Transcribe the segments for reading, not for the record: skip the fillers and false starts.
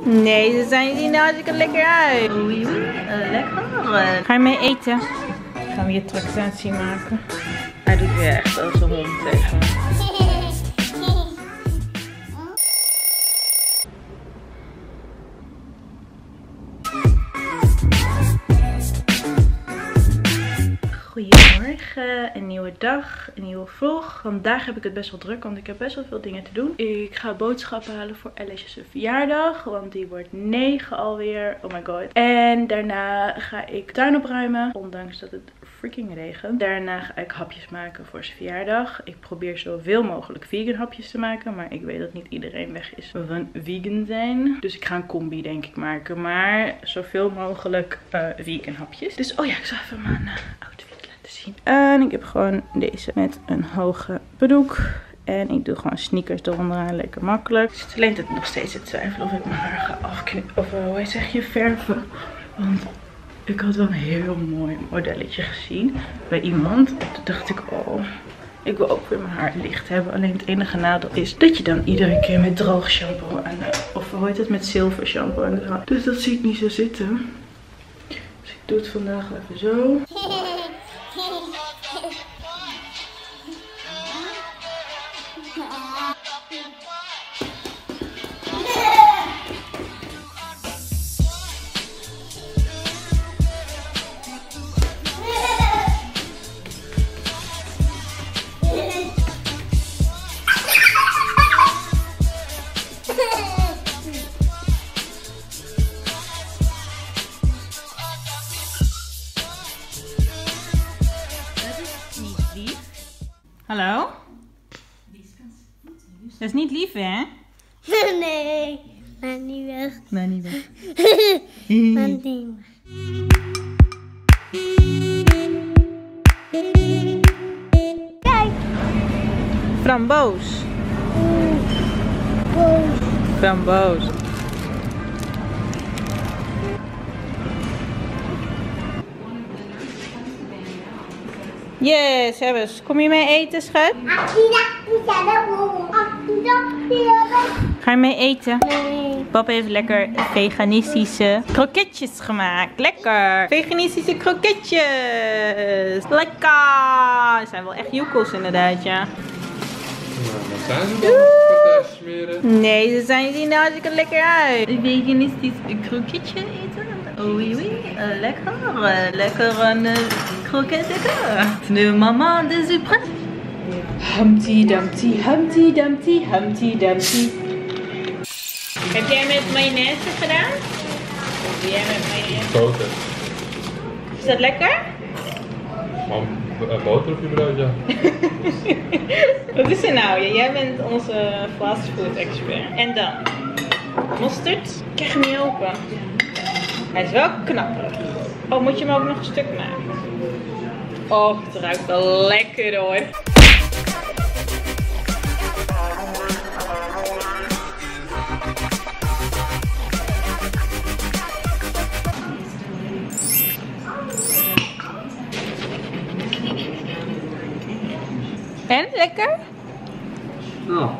Nee, ze zien er hartstikke lekker uit. Oei, lekker. Ga je mee eten? Ik ga weer tractatie maken. Hij doet weer echt als een hond tegen me. Goedemorgen, een nieuwe dag, een nieuwe vlog. Vandaag heb ik het best wel druk, want ik heb best wel veel dingen te doen. Ik ga boodschappen halen voor Alice's verjaardag, want die wordt 9 alweer. Oh my god. En daarna ga ik tuin opruimen, ondanks dat het freaking regent. Daarna ga ik hapjes maken voor zijn verjaardag. Ik probeer zoveel mogelijk vegan hapjes te maken, maar ik weet dat niet iedereen weg is van vegan zijn. Dus ik ga een combi denk ik maken, maar zoveel mogelijk vegan hapjes. Dus oh ja, ik zal even mijn outfit laten zien. En ik heb gewoon deze met een hoge broek. En ik doe gewoon sneakers eronder, lekker makkelijk. Ik zit alleen nog steeds te twijfelen of ik mijn haar ga afknippen. Of hoe zeg je, verven. Want ik had wel een heel mooi modelletje gezien bij iemand. En toen dacht ik, oh, ik wil ook weer mijn haar licht hebben. Alleen het enige nadeel is dat je dan iedere keer met droog shampoo aan de, of hoe heet het, met zilver shampoo aan de hand. Dus dat zie ik niet zo zitten. Dus ik doe het vandaag even zo. Hallo? Dat is niet lief, hè? Nee, maar niet weg. Nee, niet weg. Maar niet weg. Kijk. Framboos. Framboos. Yes, hebben ze. Kom je mee eten, schat? Ga je mee eten? Nee. Papa heeft lekker veganistische kroketjes gemaakt. Lekker! Veganistische kroketjes! Lekker! Het zijn wel echt joekels inderdaad, ja. Wat zijn ze dan? Partijs smeren? Nee, ze zien er hartstikke lekker uit. Een veganistisch kroketje eten. Oei, lekker. Lekker een kroketje. Nu mama, de super. Humpty Dumpty, Humpty Dumpty, Humpty Dumpty. Heb jij met mayonaise gedaan? Of doe jij met mayonaise? Boter. Is dat lekker? Boter op je brood, ja. Wat is er nou? Ja, jij bent onze fastfood expert. En dan? Mosterd? Ik krijg hem niet open. Hij is wel knapperig. Oh, moet je hem ook nog een stuk maken? Oh, het ruikt wel lekker hoor. En, lekker? Oh.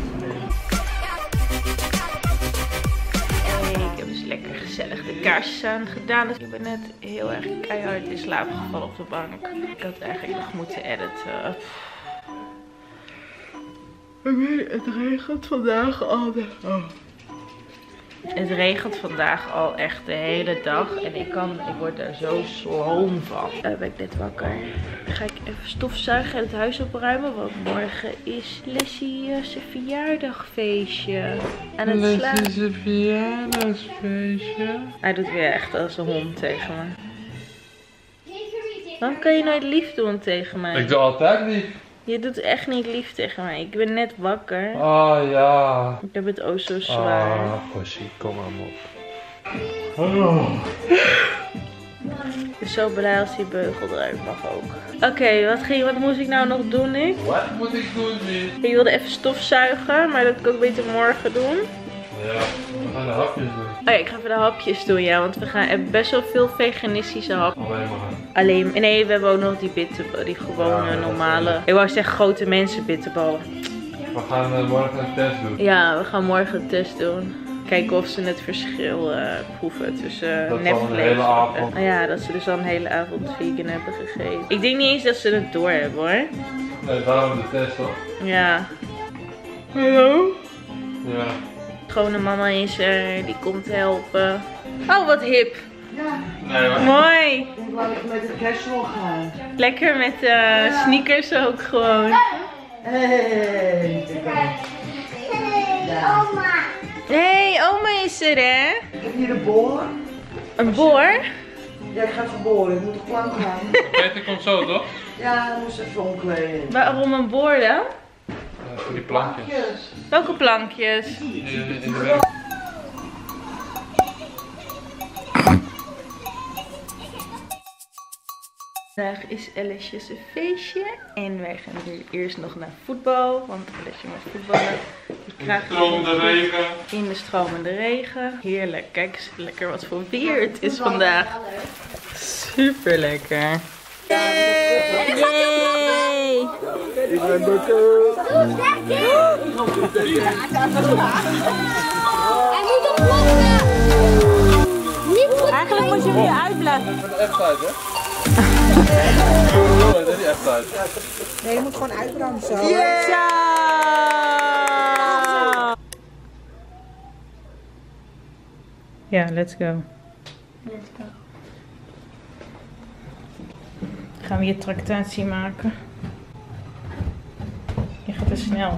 Ik heb dus lekker gezellig de kaarsjes aan gedaan. Dus ik ben net heel erg keihard in slaap gevallen op de bank. Ik had eigenlijk nog moeten editen. Het regent vandaag al. Het regent vandaag al echt de hele dag. En ik word er zo sloom van. Ben ik net wakker. Dan ga ik even stofzuigen en het huis opruimen. Want morgen is Leslie's verjaardagfeestje. En het Leslie's verjaardagsfeestje. Hij doet weer echt als een hond tegen me. Waarom kan je nooit lief doen tegen mij? Ik doe altijd lief. Je doet echt niet lief tegen mij. Ik ben net wakker. Oh ja. Ik heb het oh zo zwaar. Ah, Possie, kom maar op. Oh. Ik ben zo blij als die beugel eruit mag ook. Oké, wat moest ik nou nog doen nu? Wat moet ik doen nu? Ik wilde even stofzuigen, maar dat kan ik beter morgen doen. Ja, we gaan de hapjes doen. Oh ja, ik ga even de hapjes doen, ja. Want we hebben best wel veel veganistische hapjes. Alleen maar. Nee, we hebben ook nog die bitterballen, die gewone normale. Ik wou zeggen grote mensen bitterballen. We gaan morgen een test doen. Ja, we gaan morgen een test doen. Kijken of ze het verschil proeven tussen Dat is al nepvlees. een hele avond. Ja, dat ze dus al een hele avond vegan hebben gegeten. Ik denk niet eens dat ze het doorhebben hoor. Nee, daarom de test toch? Ja. Hallo? Ja. Schone mama is er, die komt helpen. Oh, wat hip. Nee, maar... Mooi. Ik wou met de casual gaan. Lekker met sneakers ook gewoon. Hey, Oma. Hey, oma is er hè? ik heb hier de boor. Een boor? Ja, ik ga verboren. Ik moet op plank gaan. Peter komt zo toch? Ja, ik moest even omkleden. Waarom een boor dan? Ja, voor die plankjes. Welke plankjes? In de werk. Vandaag is Alessja's een feestje en wij gaan nu eerst nog naar voetbal, want Alessja moet voetballen. Die krijgt Stromende regen. in de stromende regen. Heerlijk, kijk eens lekker wat voor weer het is vandaag. Super lekker. Yay! Ik ben Bukker. Hij moet op kloppen. Niet goed. Eigenlijk moet je hem weer uitleggen. Van de F-side hè? Dat is die F-side. Nee, je moet gewoon uitbranden zo. Ciao! Ja, let's go. Let's go. Gaan we je tractatie maken? Je gaat te snel.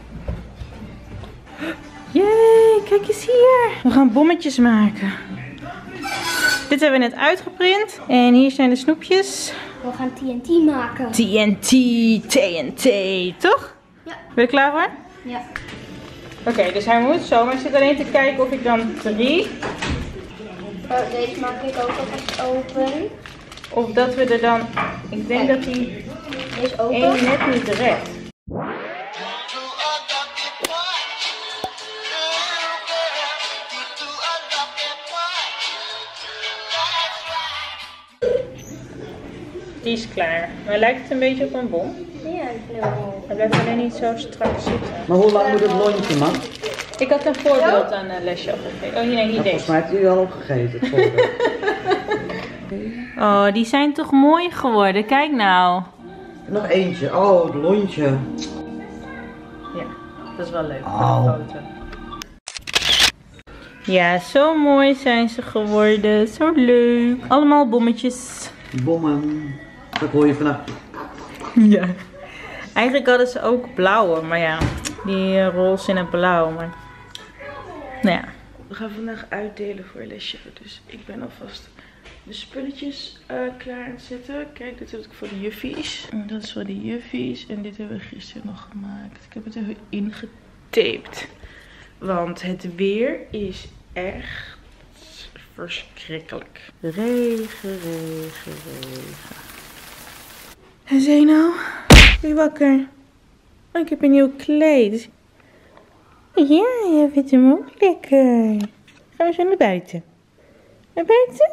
Jee, kijk eens hier. We gaan bommetjes maken. Dit hebben we net uitgeprint. En hier zijn de snoepjes. We gaan TNT maken. TNT, toch? Ja. Ben je er klaar voor? Ja. Oké, dus hij moet zo. Maar ik zit alleen te kijken of ik dan 3... Oh, deze maak ik ook alvast open. Of dat we er dan... Ik denk dat die Deze open. 1 net niet redt. Die is klaar. Maar lijkt het een beetje op een bom? Ja, ik wil wel. Hij blijft alleen niet zo strak zitten. Maar hoe lang moet het lontje, man? Ik had een voorbeeld aan een lesje opgegeven. Oh nee, niet Volgens deze. mij heeft hij al opgegeten, het voorbeeld. Oh, die zijn toch mooi geworden. Kijk nou. Nog eentje. Oh, het lontje. Ja, dat is wel leuk voor Oh. de foto. Ja, zo mooi zijn ze geworden. Zo leuk. Allemaal bommetjes. Bommen. Dat hoor je vannacht. Ja. Eigenlijk hadden ze ook blauwe, maar ja, die roze in het blauw. Maar... Nou ja. We gaan vandaag uitdelen voor lesje, dus ik ben alvast de spulletjes klaar aan het zetten. Kijk, dit heb ik voor de juffies. En dat is voor de juffies en dit hebben we gisteren nog gemaakt. Ik heb het even ingetaped, want het weer is echt verschrikkelijk. Regen. En Zeno, ben je wakker? Oh, ik heb een nieuw kleed. Ja, je vindt hem ook lekker. Gaan we zo naar buiten? Naar buiten?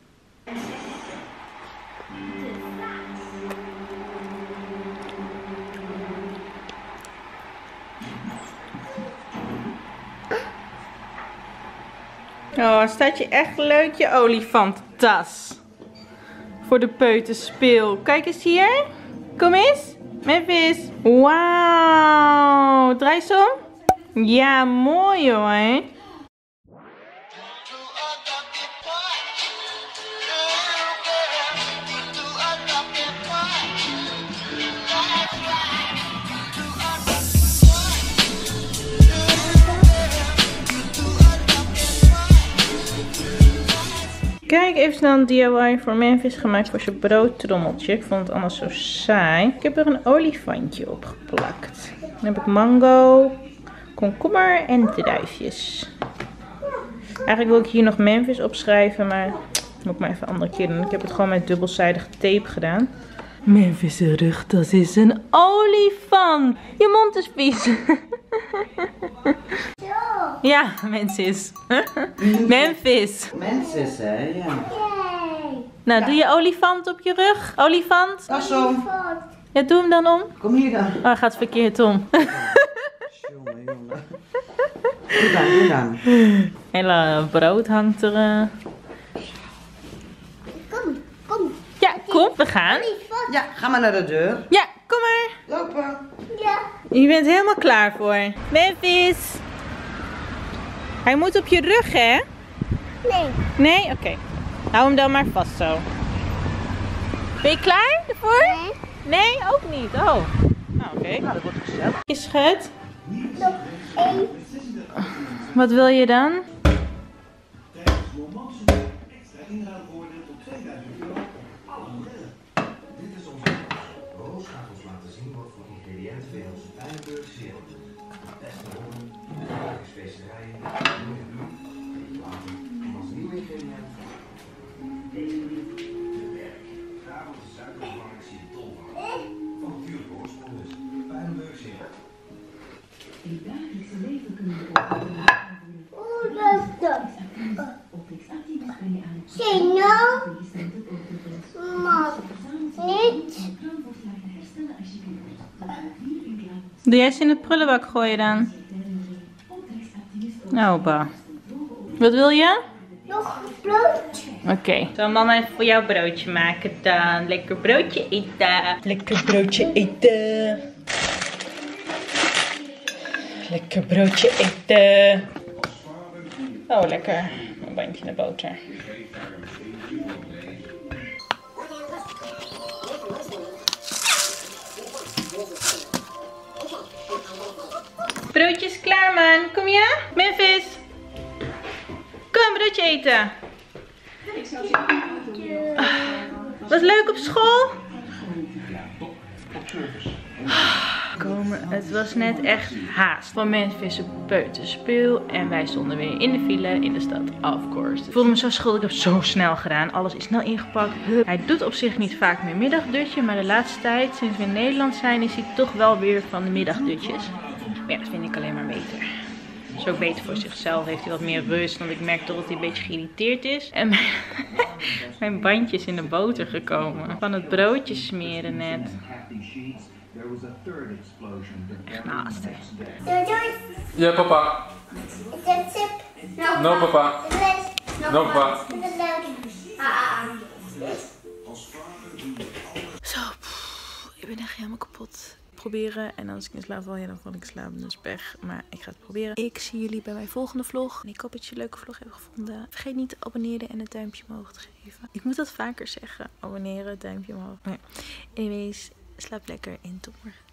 Oh, staat je echt leuk, je olifantentas. Voor de peuterspeel. Kijk eens hier. Kom eens. Memphis. Wauw. Draai eens om. Ja, mooi hoor. Kijk, even snel een DIY voor Memphis gemaakt voor zijn broodtrommeltje. Ik vond het anders zo saai. Ik heb er een olifantje op geplakt. Dan heb ik mango, komkommer en druifjes. Eigenlijk wil ik hier nog Memphis opschrijven, maar dat moet ik maar even een andere keer doen. Ik heb het gewoon met dubbelzijdige tape gedaan. Memphis' rugtas is een olifant. Je mond is vies. Ja, Memphis. Memphis. Mensen, hè? Ja. Nou, doe je olifant op je rug. Olifant. Dat zo. Ja, doe hem dan om. Kom hier dan. Oh, hij gaat verkeerd om. Jongen, jongen. Doe dan. Hele brood hangt er. Kom. Ja, kom, we gaan. Ja, ga maar naar de deur. Ja, kom maar. Lopen. Ja. Je bent helemaal klaar voor. Memphis. Hij moet op je rug, hè? Nee. Nee? Oké. Hou hem dan maar vast zo. Ben je klaar ervoor? Nee, ook niet. Oh. Nou, oké. Nou, dat wordt gezellig. Je schat. Nog 1. Wat wil je dan? Hoe loopt dat? Signal? Maar niet. Doe jij ze in de prullenbak gooien dan? Nou, ba. Wat wil je? Nog een brood? Oké. Zal mama even voor jou broodje maken dan? Lekker broodje eten. Lekker broodje eten. Lekker broodje eten. Oh, lekker. Een bandje naar boter. Broodje is klaar, man. Kom je? Memphis. Kom, broodje eten. Was leuk op school? Het was net echt haast. Van Memphis een peuterspeel en wij stonden weer in de file in de stad, of course. Ik voelde me zo schuldig, ik heb zo snel gedaan. Alles is snel ingepakt. Hij doet op zich niet vaak meer middagdutje, maar de laatste tijd, sinds we in Nederland zijn, is hij toch wel weer van de middagdutjes. Maar ja, dat vind ik alleen maar beter. Is ook beter voor zichzelf, heeft hij wat meer rust, want ik merk toch dat hij een beetje geïrriteerd is. En mijn bandje is in de boter gekomen. Van het broodje smeren net. Echt nasty. Ja, papa. No, papa. No, papa. Zo, ik ben echt helemaal kapot. Proberen en als ik in slaap val, ja, dan val ik in slaap, dus pech. Maar ik ga het proberen. Ik zie jullie bij mijn volgende vlog. En ik hoop dat je een leuke vlog hebt gevonden. Vergeet niet te abonneren en een duimpje omhoog te geven. Ik moet dat vaker zeggen. Abonneren, duimpje omhoog. Maar anyways, slaap lekker en tot morgen.